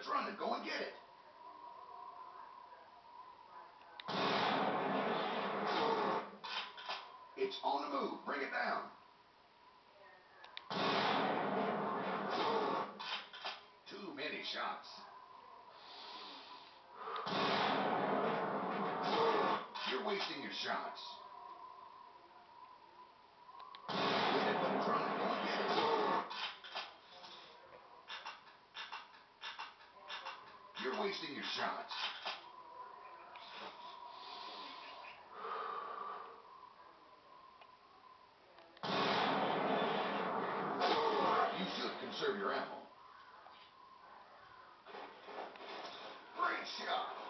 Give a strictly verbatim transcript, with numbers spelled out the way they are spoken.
It's running. Go and get it. It's on the move. Bring it down. Too many shots. You're wasting your shots. Get it, but it's running. Go and get it. You're wasting your shots. You should conserve your ammo. Great shot.